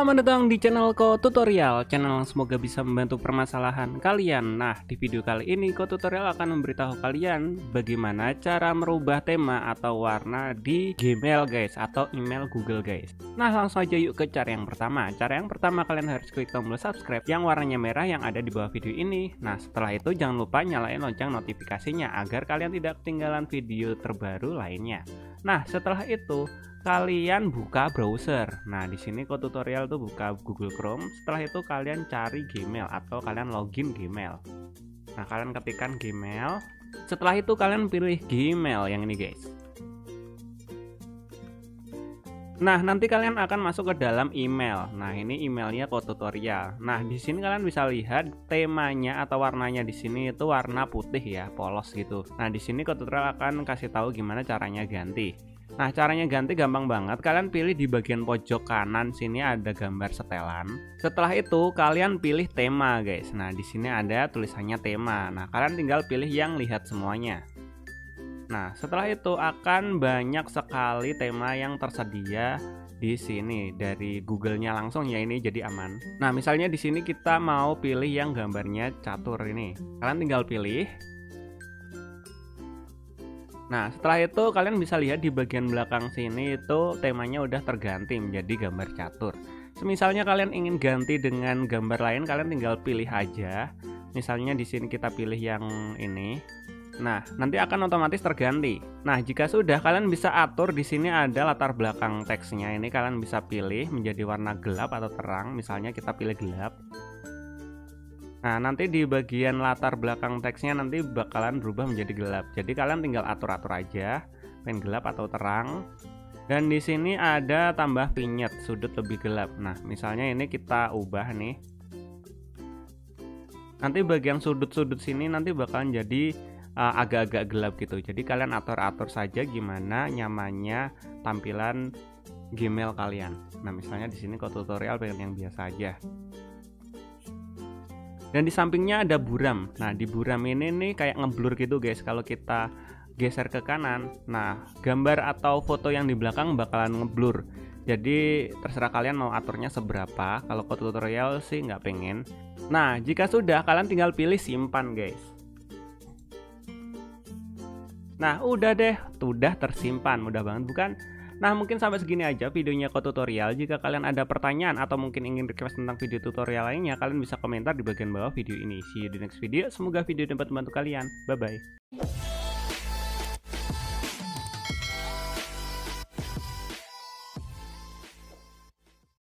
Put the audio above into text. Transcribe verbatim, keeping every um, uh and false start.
Selamat datang di channel Ko Tutorial, channel yang semoga bisa membantu permasalahan kalian. Nah, di video kali ini Ko Tutorial akan memberitahu kalian bagaimana cara merubah tema atau warna di Gmail guys, atau email Google guys. Nah, langsung aja yuk ke cara yang pertama. Cara yang pertama, kalian harus klik tombol subscribe yang warnanya merah yang ada di bawah video ini. Nah, setelah itu jangan lupa nyalain lonceng notifikasinya agar kalian tidak ketinggalan video terbaru lainnya. Nah, setelah itu kalian buka browser. Nah, di sini Ko Tutorial tuh buka Google Chrome. Setelah itu kalian cari Gmail atau kalian login Gmail. Nah, kalian ketikkan Gmail. Setelah itu kalian pilih Gmail yang ini, guys. Nah, nanti kalian akan masuk ke dalam email. Nah, ini emailnya Ko Tutorial. Nah, di sini kalian bisa lihat temanya atau warnanya di sini itu warna putih ya, polos gitu. Nah, di sini Ko Tutorial akan kasih tahu gimana caranya ganti. Nah, caranya ganti gampang banget. Kalian pilih di bagian pojok kanan sini ada gambar setelan. Setelah itu kalian pilih tema, guys. Nah, di sini ada tulisannya tema. Nah, kalian tinggal pilih yang lihat semuanya. Nah, setelah itu akan banyak sekali tema yang tersedia di sini dari Google-nya langsung ya, ini jadi aman. Nah, misalnya di sini kita mau pilih yang gambarnya catur ini. Kalian tinggal pilih. Nah, setelah itu kalian bisa lihat di bagian belakang sini itu temanya udah terganti menjadi gambar catur. Semisalnya kalian ingin ganti dengan gambar lain, kalian tinggal pilih aja. Misalnya di sini kita pilih yang ini. Nah, nanti akan otomatis terganti. Nah, jika sudah, kalian bisa atur di sini ada latar belakang teksnya. Ini kalian bisa pilih menjadi warna gelap atau terang. Misalnya kita pilih gelap. Nah, nanti di bagian latar belakang teksnya nanti bakalan berubah menjadi gelap. Jadi kalian tinggal atur-atur aja, pengen gelap atau terang. Dan di sini ada tambah vignette, sudut lebih gelap. Nah, misalnya ini kita ubah nih. Nanti bagian sudut-sudut sini nanti bakalan jadi agak-agak uh, gelap gitu. Jadi kalian atur-atur saja gimana nyamannya tampilan Gmail kalian. Nah, misalnya di sini Ko Tutorial pengen yang biasa aja. Dan di sampingnya ada buram. Nah, di buram ini nih kayak ngeblur gitu guys. Kalau kita geser ke kanan, nah gambar atau foto yang di belakang bakalan ngeblur. Jadi terserah kalian mau aturnya seberapa. Kalau Ko Tutorial sih nggak pengen. Nah, jika sudah, kalian tinggal pilih simpan guys. Nah, udah deh, udah tersimpan, mudah banget bukan? Nah, mungkin sampai segini aja videonya Ko Tutorial. Jika kalian ada pertanyaan atau mungkin ingin request tentang video tutorial lainnya, kalian bisa komentar di bagian bawah video ini. See you di next video. Semoga video dapat membantu kalian. Bye bye.